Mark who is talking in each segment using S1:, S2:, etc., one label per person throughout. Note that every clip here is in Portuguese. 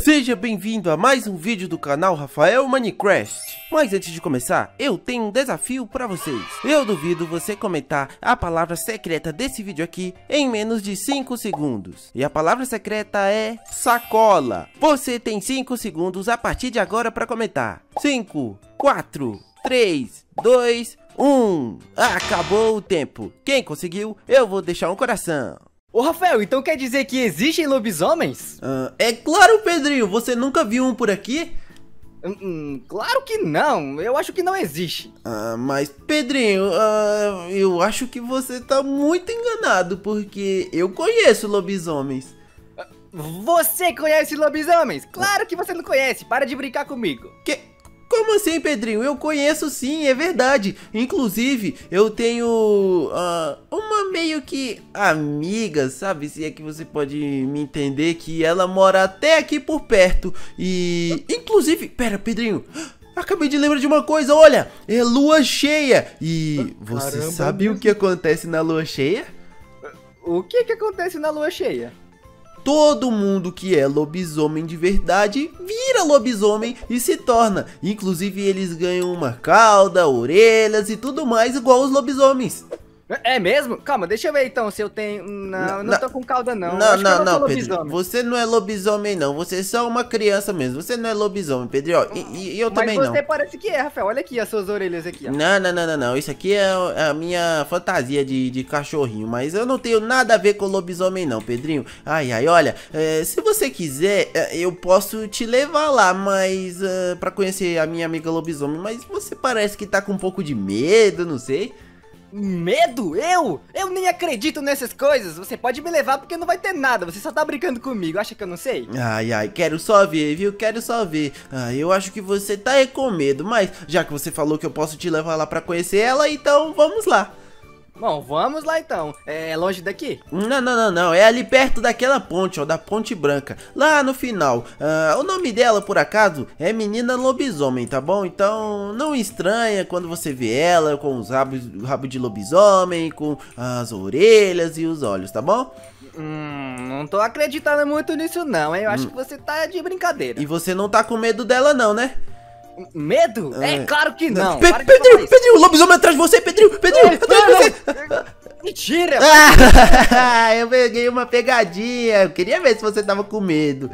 S1: Seja bem-vindo a mais um vídeo do canal Rafael Minecraft. Mas antes de começar, eu tenho um desafio para vocês. Eu duvido você comentar a palavra secreta desse vídeo aqui em menos de 5 segundos. E a palavra secreta é sacola. Você tem 5 segundos a partir de agora para comentar. 5, 4, 3, 2, 1. Acabou o tempo. Quem conseguiu, eu vou deixar um coração.
S2: Ô Rafael, então quer dizer que existem lobisomens?
S1: É claro, Pedrinho, você nunca viu um por aqui?
S2: Claro que não, eu acho que não existe.
S1: Mas Pedrinho, eu acho que você tá muito enganado, porque eu conheço lobisomens.
S2: Você conhece lobisomens? Claro que você não conhece, para de brincar comigo.
S1: Como assim, Pedrinho? Eu conheço sim, é verdade. Inclusive, eu tenho uma meio que amiga, sabe? Se é que você pode me entender, que ela mora até aqui por perto. E, inclusive, pera, Pedrinho, acabei de lembrar de uma coisa, olha, é lua cheia. E você
S2: Caramba,
S1: sabe o que acontece na lua cheia?
S2: O que acontece na lua cheia?
S1: Todo mundo que é lobisomem de verdade vira lobisomem e se torna. Inclusive eles ganham uma cauda, orelhas e tudo mais igual os lobisomens.
S2: É mesmo? Calma, deixa eu ver então se eu tenho... Não tô com cauda não.
S1: Não, Pedro, você não é lobisomem não, você é só uma criança mesmo, você não é lobisomem, Pedro, e eu também não.
S2: Mas você parece que é, Rafael, olha aqui as suas orelhas aqui, ó.
S1: Não, isso aqui é a minha fantasia de cachorrinho, mas eu não tenho nada a ver com lobisomem não, Pedrinho. Ai, olha, se você quiser, eu posso te levar lá, mas pra conhecer a minha amiga lobisomem, mas você parece que tá com um pouco de medo, não sei.
S2: Medo? Eu nem acredito nessas coisas. Você pode me levar porque não vai ter nada. Você só tá brincando comigo, acha que eu não sei?
S1: Quero só ver, viu? Quero só ver. Eu acho que você tá com medo, mas já que você falou que eu posso te levar lá pra conhecer ela, então vamos lá.
S2: Bom, vamos lá então. É longe daqui?
S1: Não, é ali perto daquela ponte, ó, da Ponte Branca, lá no final. O nome dela, por acaso, é Menina Lobisomem, tá bom? Então não estranha quando você vê ela com os rabo de lobisomem, com as orelhas e os olhos, tá bom?
S2: Não tô acreditando muito nisso não, hein? Eu acho que você tá de brincadeira.
S1: E você não tá com medo dela não, né?
S2: Medo? É claro que não.
S1: Pedrinho, o lobisomem atrás de você, Pedrinho, atrás de você.
S2: Mentira!
S1: Eu peguei uma pegadinha. Eu queria ver se você tava com medo.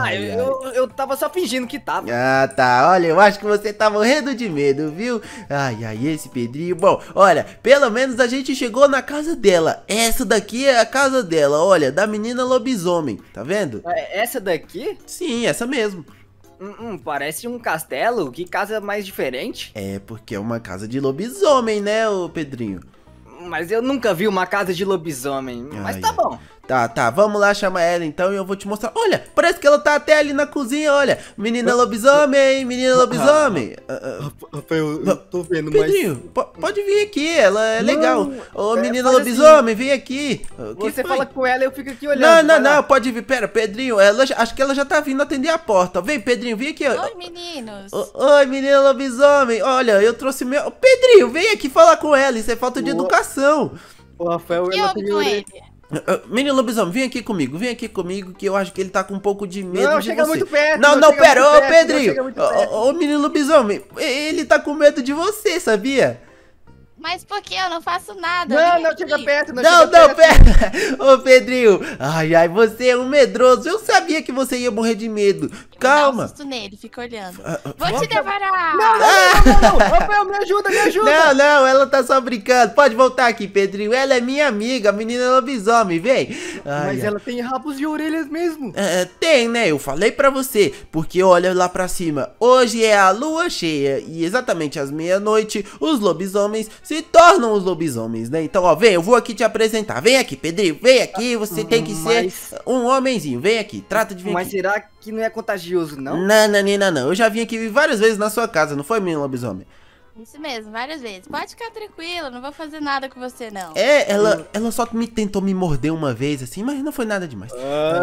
S2: Eu tava só fingindo que tava.
S1: Tá. Olha, eu acho que você tá morrendo de medo, viu? Esse Pedrinho. Bom, olha, pelo menos a gente chegou na casa dela. Essa daqui é a casa dela, olha, da menina lobisomem. Tá vendo?
S2: Essa daqui?
S1: Sim, essa mesmo.
S2: Parece um castelo. Que casa mais diferente?
S1: É, porque é uma casa de lobisomem, né, ô Pedrinho?
S2: Mas eu nunca vi uma casa de lobisomem. Mas tá bom.
S1: Tá, vamos lá chamar ela então e eu vou te mostrar. Olha, parece que ela tá até ali na cozinha, olha. Menina lobisomem, menina lobisomem.
S2: Rafael, eu tô vendo,
S1: Pedrinho, pode vir aqui, ela é legal. Ô, menina
S2: faz
S1: lobisomem, vem aqui.
S2: Você fala com ela e eu fico aqui olhando.
S1: Não, pode vir. Pera, Pedrinho, acho que ela já tá vindo atender a porta. Vem, Pedrinho, vem aqui.
S3: Oi, meninos.
S1: Oi, menina lobisomem. Olha, eu trouxe meu... Pedrinho, vem aqui falar com ela, isso é falta de educação.
S2: O Rafael, ela tem orelha.
S1: Menino lobisomem, vem aqui comigo, que eu acho que ele tá com um pouco de medo de você.
S2: Chega muito perto.
S1: Não, pera, ô Pedrinho. Ô, menino lobisomem, ele tá com medo de você, sabia?
S3: Mas por que eu não faço nada?
S2: Não chega perto,
S1: não, pera. Ô, Pedrinho. Você é um medroso. Eu sabia que você ia morrer de medo. Calma.
S3: Dá um susto nele, fica olhando. Vou te devorar.
S2: Não. Rafael, me ajuda.
S1: Não, ela tá só brincando. Pode voltar aqui, Pedrinho. Ela é minha amiga, a menina lobisomem, vem.
S2: Mas ela tem rabos e orelhas mesmo.
S1: Tem, né? Eu falei pra você. Porque olha lá pra cima. Hoje é a lua cheia. E exatamente às meia-noite, os lobisomens se tornam os lobisomens, né? Então, ó, vem, eu vou aqui te apresentar. Vem aqui, Pedrinho, vem aqui. Você tem que ser um homenzinho. Vem aqui, trata de vir aqui.
S2: Mas será que não é contagioso, não?
S1: Não. Eu já vim aqui várias vezes na sua casa, não foi, menino lobisomem?
S3: Isso mesmo, várias vezes. Pode ficar tranquila, não vou fazer nada com você, não.
S1: Ela só tentou me morder uma vez, assim, mas não foi nada demais.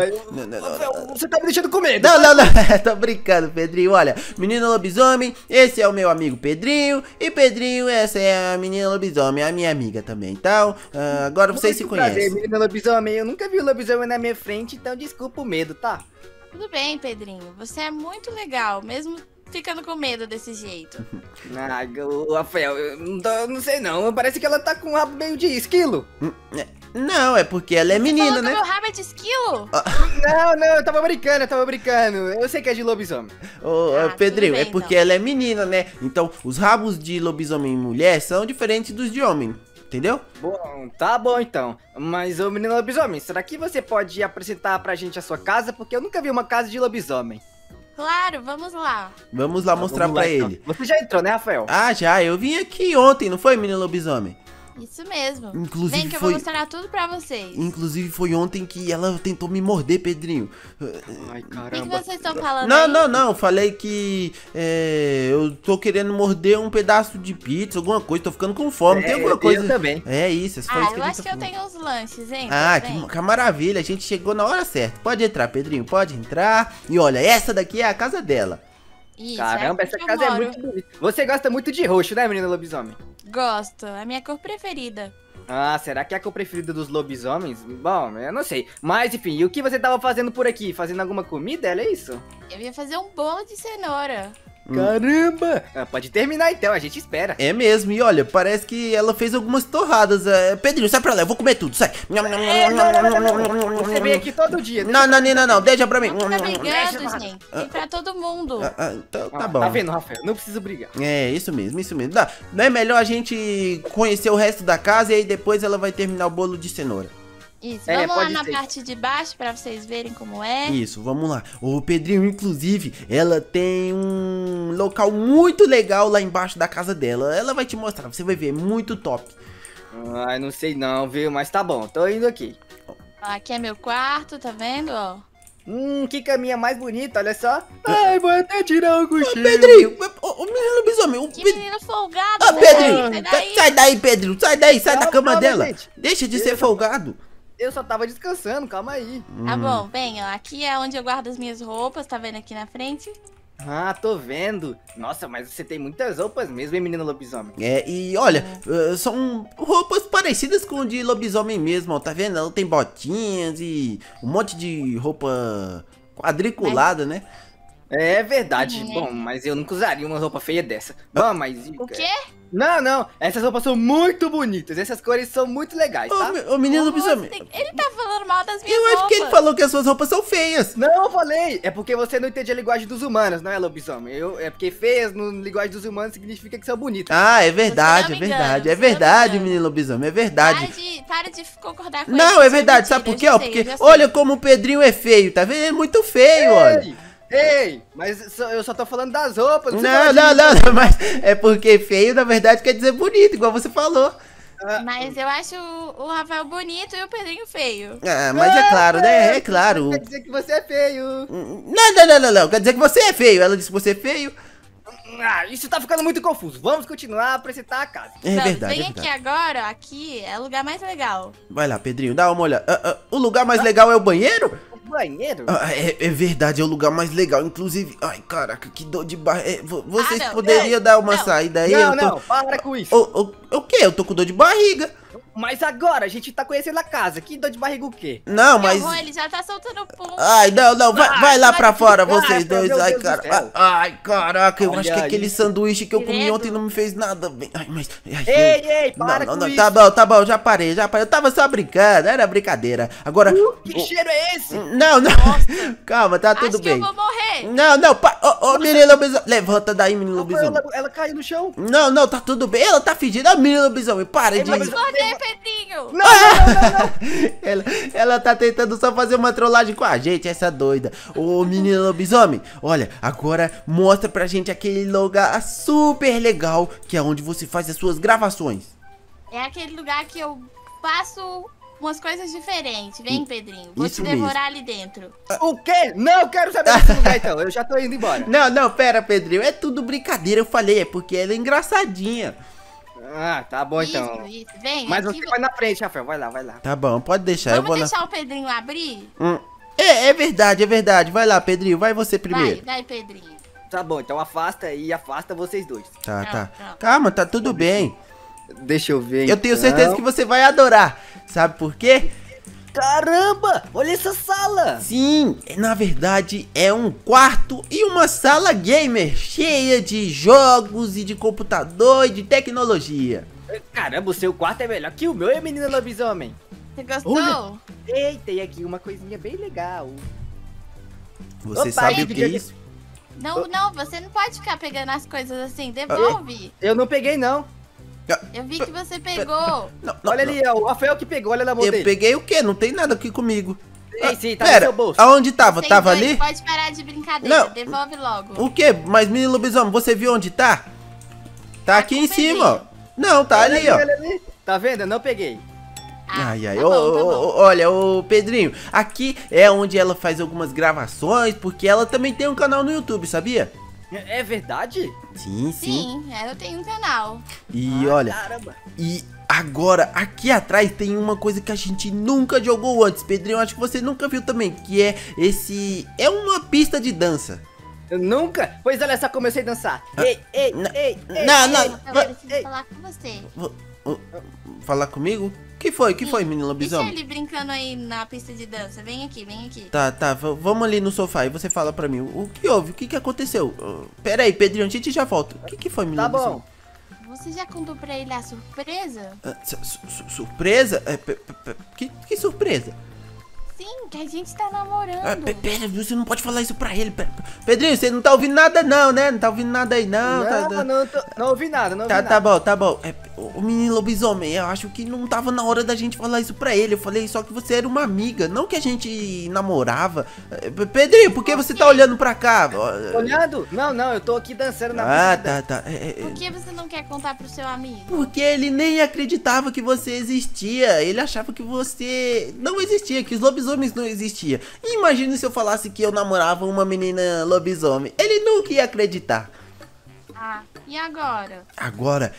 S2: Você tá me deixando com medo.
S1: Não, tô brincando, Pedrinho. Olha, menina lobisomem, esse é o meu amigo Pedrinho. E Pedrinho, essa é a menina lobisomem, a minha amiga também. Então, agora vocês se conhecem.
S2: Menina lobisomem, eu nunca vi o lobisomem na minha frente, então desculpa o medo, tá?
S3: Tudo bem, Pedrinho. Você é muito legal, mesmo ficando com medo desse jeito.
S2: Ah, o Rafael, eu não sei não. Parece que ela tá com um rabo meio de esquilo.
S1: Não, é porque ela é menina,
S3: Falou que
S1: né?
S3: meu rabo é de esquilo?
S2: Não, eu tava brincando. Eu sei que é de lobisomem.
S1: Ô,
S3: Ah,
S1: Pedrinho,
S3: tudo
S1: é
S3: bem,
S1: porque
S3: então.
S1: ela é menina, né? Então, os rabos de lobisomem e mulher são diferentes dos de homem, entendeu?
S2: Bom, tá bom então. Mas, ô menino lobisomem, será que você pode apresentar pra gente a sua casa? Porque eu nunca vi uma casa de lobisomem.
S3: Claro, vamos lá.
S1: Vamos lá mostrar
S2: Vamos lá,
S1: pra
S2: então.
S1: ele.
S2: Você já entrou, né, Rafael?
S1: Ah, já, eu vim aqui ontem, não foi, menino lobisomem?
S3: Isso mesmo.
S1: Inclusive
S3: Vem que eu
S1: foi-
S3: vou mostrar tudo pra vocês.
S1: Inclusive foi ontem que ela tentou me morder, Pedrinho.
S2: Ai,
S3: O que
S2: caramba.
S3: vocês estão falando
S1: Não,
S3: aí?
S1: não, não. Falei que eu tô querendo morder um pedaço de pizza, alguma coisa. Tô ficando com fome. Tem alguma coisa?
S2: Eu também.
S1: É isso, foi
S3: Ah,
S1: isso que
S3: eu
S1: a
S3: acho
S1: gente
S3: que
S1: tá
S3: eu
S1: falando.
S3: tenho uns lanches, hein?
S1: Ah,
S3: Vem.
S1: que maravilha. A gente chegou na hora certa. Pode entrar, Pedrinho. Pode entrar. E olha, essa daqui é a casa dela.
S3: Isso,
S2: Caramba,
S3: é
S2: essa
S3: aqui que
S2: casa
S3: eu
S2: é
S3: moro.
S2: muito bonita. Você gosta muito de roxo, né, menino lobisomem?
S3: Gosto, é a minha cor preferida.
S2: Ah, será que é a cor preferida dos lobisomens? Bom, eu não sei. Mas, enfim, e o que você tava fazendo por aqui? Fazendo alguma comida? Era isso?
S3: Eu ia fazer um bolo de cenoura.
S2: Caramba! Ah, pode terminar então, a gente espera.
S1: É mesmo. E olha, parece que ela fez algumas torradas. Pedrinho, sai pra lá. Eu vou comer tudo. Sai.
S2: Você vem aqui todo dia.
S1: Não. Deixa pra mim.
S3: Não fica brigando, gente. Tem pra todo mundo.
S1: Então,
S2: Ah,
S1: tá bom.
S2: Tá vendo, Rafael? Não preciso brigar.
S1: É, isso mesmo, isso mesmo. Não é melhor a gente conhecer o resto da casa e aí depois ela vai terminar o bolo de cenoura.
S3: Isso,
S2: É,
S3: vamos lá
S2: pode
S3: na
S2: ser.
S3: parte de baixo pra vocês verem como é.
S1: Isso, vamos lá. O Pedrinho, inclusive, ela tem um local muito legal lá embaixo da casa dela. Ela vai te mostrar, você vai ver, muito top.
S2: Ai, não sei não, viu? Mas tá bom, tô indo aqui.
S3: Aqui é meu quarto, tá vendo, ó?
S2: Que caminha mais bonita, olha só. Ai, vou até tirar o cochilo.
S1: Pedrinho, o menino lobisomem,
S3: Que menino folgado,
S1: Ah,
S3: moleque,
S1: Pedrinho,
S3: sai daí.
S1: sai daí, Pedrinho, sai daí, sai da
S2: Calma,
S1: cama
S2: calma,
S1: dela.
S2: gente.
S1: Deixa de ser folgado.
S2: Eu só tava descansando, calma aí.
S3: Tá bom, vem, ó. Aqui é onde eu guardo as minhas roupas, tá vendo aqui na frente?
S2: Ah, tô vendo. Nossa, mas você tem muitas roupas mesmo, hein, menino lobisomem?
S1: É, e olha, são roupas parecidas com o de lobisomem mesmo, ó, tá vendo? Ela tem botinhas e um monte de roupa quadriculada, né?
S2: É verdade.
S3: Uhum.
S2: Bom, mas eu nunca usaria uma roupa feia dessa. Bom, mas...
S3: O quê?
S2: Não. Essas roupas são muito bonitas. Essas cores são muito legais, tá?
S1: Ô, menino
S3: Como
S1: lobisomem,
S3: você- Ele tá falando mal das minhas
S1: eu
S3: roupas.
S1: acho que ele falou que as suas roupas são feias.
S2: Não, eu falei. É porque você não entende a linguagem dos humanos, não é, lobisomem? É porque feias na linguagem dos humanos significa que são bonitas.
S1: Ah, é verdade,
S3: Você
S1: é
S3: não me
S1: verdade,
S3: engana,
S1: é
S3: você não me
S1: verdade,
S3: engana.
S1: menino lobisomem, é verdade.
S3: Para de concordar com ele.
S1: Não,
S3: isso
S1: é verdade, sabe
S3: mentira,
S1: por quê?
S3: eu
S1: Ó,
S3: já sei,
S1: porque
S3: eu já sei.
S1: olha como o Pedrinho é feio, tá vendo? Ele é muito feio, olha.
S2: Ei, mas eu só tô falando das roupas. você
S1: Não,
S2: pode-
S1: não, mas é porque feio, na verdade, quer dizer bonito, igual você falou.
S3: Mas eu acho o Rafael bonito e o Pedrinho feio.
S1: Ah, mas é claro, né? É claro.
S2: Quer dizer que você é feio.
S1: Não, quer dizer que você é feio. Ela disse que você é feio.
S2: Ah, isso tá ficando muito confuso. Vamos continuar a apresentar a casa.
S1: É
S3: Vamos,
S1: verdade,
S3: vem
S1: é
S3: aqui
S1: verdade.
S3: agora, ó, aqui é o lugar mais legal.
S1: Vai lá, Pedrinho, dá uma olhada. O lugar mais legal é o banheiro?
S2: O banheiro?
S1: É verdade, é o lugar mais legal. Inclusive, ai, caraca, que dor de barriga. Vocês
S3: não,
S1: poderiam dar uma saída aí?
S2: Não, para com isso.
S1: O quê? Eu tô com dor de barriga.
S2: Mas agora a gente tá conhecendo a casa. Que dor de barriga o quê?
S1: Não,
S3: Mas...
S1: mas.
S3: Ele já tá soltando pum.
S1: Ai, não, vai lá pra fora, vocês
S2: meu
S1: dois.
S2: Deus
S1: Ai,
S2: do
S1: cara.
S2: céu.
S1: Ai, caraca, eu
S2: Olha
S1: acho que aquele
S2: isso.
S1: sanduíche que eu comi
S3: Credo.
S1: ontem não me fez nada bem. Ai, mas. Ai,
S2: Ei, para
S1: não,
S2: com
S1: não,
S2: isso.
S1: tá bom, já parei. Eu tava só brincando, era brincadeira. Agora.
S2: Que cheiro é esse?
S1: Não, calma, tá tudo
S3: Acho que
S1: bem.
S3: eu vou morrer.
S1: Não, ô, menino lobisomem. Levanta daí, menino lobisomem.
S2: Ela caiu no chão.
S1: Não, tá tudo bem. Ela tá fingindo. Ó, menino lobisomem, para de.
S2: mas-
S3: Morrer, Pedrinho.
S2: Não.
S1: Ela tá tentando só fazer uma trollagem com a gente, essa doida. Ô, menino lobisomem, olha, agora mostra pra gente aquele lugar super legal, que é onde você faz as suas gravações.
S3: É aquele lugar que eu faço umas coisas diferentes. Vem, Pedrinho. Vou
S1: Isso
S3: te devorar ali dentro.
S2: O quê? Não, eu quero saber desse lugar então. Eu já tô indo embora.
S1: Não, pera, Pedrinho, é tudo brincadeira, eu falei, é porque ela é engraçadinha.
S2: Ah, tá bom então.
S3: Isso. Vem,
S2: Mas
S3: aqui.
S2: você vai na frente, Rafael. Vai lá.
S1: Tá bom, pode deixar, eu
S3: Vamos
S1: vou lá.
S3: deixar o Pedrinho abrir?
S1: É verdade, vai lá, Pedrinho, vai você primeiro.
S3: Vai, Pedrinho.
S2: Tá bom, então afasta e afasta vocês dois.
S1: Tá.
S3: Pronto.
S1: Calma, tá tudo bem.
S2: Deixa eu ver.
S1: Eu tenho certeza que você vai adorar. Sabe por quê?
S2: Caramba, olha essa sala.
S1: Sim, na verdade é um quarto e uma sala gamer cheia de jogos e de computador e de tecnologia.
S2: Caramba, o seu quarto é melhor que o meu, menina lobisomem.
S3: Você gostou?
S2: Olha. Eita, e aqui uma coisinha bem legal.
S1: Você
S2: Opa,
S1: sabe
S2: aí,
S1: o que é isso?
S3: Não, você não pode ficar pegando as coisas assim. Devolve.
S2: Eu não peguei, não.
S3: Eu vi que você pegou.
S1: Não,
S2: Olha ali, ó, o Rafael que pegou, olha na mão
S1: Eu
S2: dele.
S1: peguei o quê? Não tem nada aqui comigo.
S2: Ei, sim, tá no
S1: Pera,
S2: seu bolso.
S1: aonde tava?
S3: Vocês
S1: Tava
S3: dois,
S1: ali?
S3: Pode parar de brincadeira.
S1: Não.
S3: Devolve logo.
S1: O quê? Mas menino lobisomem, você viu onde tá? Tá aqui
S3: com
S1: em
S3: o
S1: cima, ó.
S3: Pedrinho.
S1: Não, tá
S2: Olha
S1: ali, ó.
S2: olha ali. Tá vendo? Eu não peguei.
S1: Ai, ai,
S3: tá bom, tá bom.
S1: olha, ô Pedrinho, aqui é onde ela faz algumas gravações, porque ela também tem um canal no YouTube, sabia?
S2: É verdade?
S1: Sim, sim.
S3: Sim, eu tenho um canal.
S1: E olha,
S2: Caramba.
S1: e agora, aqui atrás tem uma coisa que a gente nunca jogou antes, Pedrinho, acho que você nunca viu também, que é é uma pista de dança.
S2: Eu nunca? Pois olha só como eu sei dançar. Ei, ei,
S1: não,
S2: ei, ei.
S1: não,
S2: ei.
S1: não.
S3: Eu preciso
S2: ei.
S3: falar com você.
S1: Falar comigo? Que foi, menino
S3: Deixa
S1: lobisomem?
S3: ele brincando aí na pista de dança. Vem aqui, vem aqui.
S1: Tá, vamos ali no sofá e você fala pra mim, o que houve, o que aconteceu? Pera aí, Pedrinho, a gente já volta. O que foi, menino
S2: Tá
S1: lobisomem?
S2: bom.
S3: Você já contou pra ele a surpresa?
S1: Surpresa? Que surpresa?
S3: Sim, que a gente tá namorando.
S1: Pera, você não pode falar isso pra ele. Pedrinho, você não tá ouvindo nada não, né? Não tá ouvindo nada aí não.
S2: Não ouvi nada, não ouvi
S1: Tá,
S2: nada.
S1: tá bom. O menino lobisomem, eu acho que não tava na hora da gente falar isso pra ele. Eu falei só que você era uma amiga, não que a gente namorava. Pedrinho, por que você tá olhando pra cá?
S2: Olhando? Não, eu tô aqui dançando na
S1: Ah,
S2: pista.
S1: tá.
S3: Por que você não quer contar pro seu amigo?
S1: Porque ele nem acreditava que você existia. Ele achava que você não existia, que os lobisomens não existiam. Imagina se eu falasse que eu namorava uma menina lobisomem. Ele nunca ia acreditar.
S3: Ah, e agora?
S1: Agora,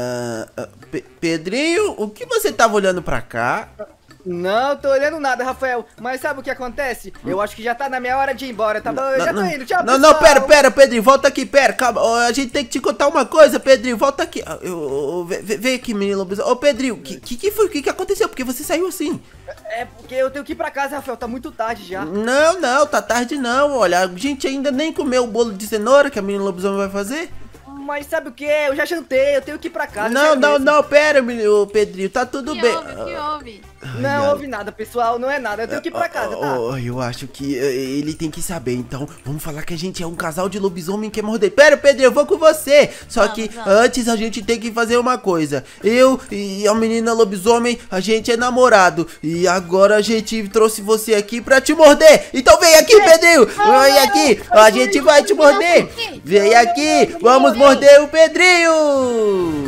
S1: Pedrinho, o que você tava olhando pra cá?
S2: Não, tô olhando nada, Rafael. Mas sabe o que acontece? Eu acho que já tá na minha hora de ir embora, tá bom? Eu já tô indo, tchau,
S1: Não,
S2: pessoal.
S1: pera, Pedrinho, volta aqui, pera, calma. A gente tem que te contar uma coisa, Pedrinho, volta aqui. Vem aqui, menino lobisomem. Ô, Pedrinho, que foi? O que aconteceu? Porque você saiu assim?
S2: É porque eu tenho que ir pra casa, Rafael, tá muito tarde já.
S1: Não, tá tarde não. Olha, a gente ainda nem comeu o bolo de cenoura que a menina lobisomem vai fazer.
S2: Mas sabe o que? Eu já jantei, eu tenho que ir pra casa.
S1: Não, pera, menino Pedrinho, tá tudo bem.
S3: O que houve?
S2: Não houve nada, pessoal, não é nada, eu tenho que ir pra casa, tá?
S1: Eu acho que ele tem que saber, então vamos falar que a gente é um casal de lobisomem que quer morder. Pera, Pedrinho, eu vou com você. Só que antes a gente tem que fazer uma coisa. Eu e a menina lobisomem, a gente é namorado. E agora a gente trouxe você aqui pra te morder. Então vem aqui, Pedrinho. Vem aqui, a gente vai te morder. Vem aqui, vamos morder o Pedrinho.